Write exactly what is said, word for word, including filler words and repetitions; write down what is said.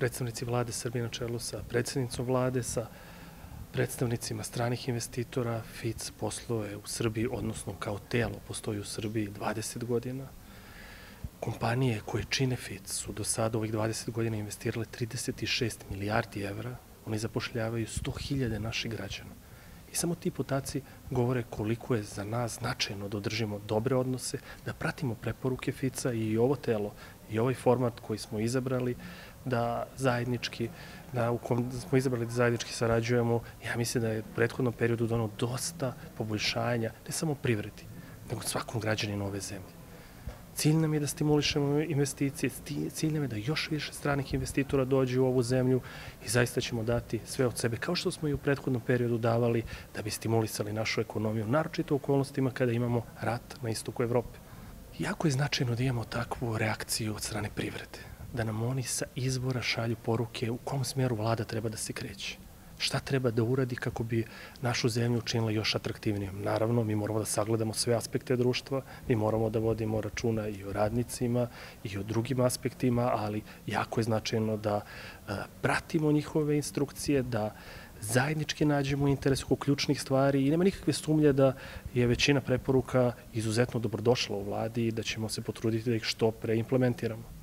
predstavnici vlade Srbije na čelu sa predsjednicom vlade, sa predstavnicima stranih investitora. F I C posluje u Srbiji, odnosno kao telo postoji u Srbiji dvadeset godina. Kompanije koje čine F I C su do sada ovih dvadeset godina investirale trideset šest milijardi evra. Oni zapošljavaju sto hiljada naših građana. I samo ti podaci govore koliko je za nas značajno da održimo dobre odnose, da pratimo preporuke F I C-a i ovo telo i ovaj format koji smo izabrali, da zajednički, da u kom smo izabrali da zajednički sarađujemo. Ja mislim da je u prethodnom periodu donao dosta poboljšanja, ne samo privredi, nego svakom građaninu ove zemlje. Cilj nam je da stimulišemo investicije, cilj nam je da još više stranih investitora dođe u ovu zemlju i zaista ćemo dati sve od sebe, kao što smo i u prethodnom periodu davali da bi stimulisali našu ekonomiju, naročito u okolnostima kada imamo rat na istoku Evrope. Jako je značajno da imamo takvu reakciju od strane privrede, da nam oni sa izbora šalju poruke u kom smjeru vlada treba da se kreće. Šta treba da uradi kako bi našu zemlju učinila još atraktivnijom. Naravno, mi moramo da sagledamo sve aspekte društva, mi moramo da vodimo računa i o radnicima i o drugim aspektima, ali jako je značajno da pratimo njihove instrukcije, da zajednički nađemo interes oko ključnih stvari i nema nikakve sumnje da je većina preporuka izuzetno dobrodošla u vladi i da ćemo se potruditi da ih što pre implementiramo.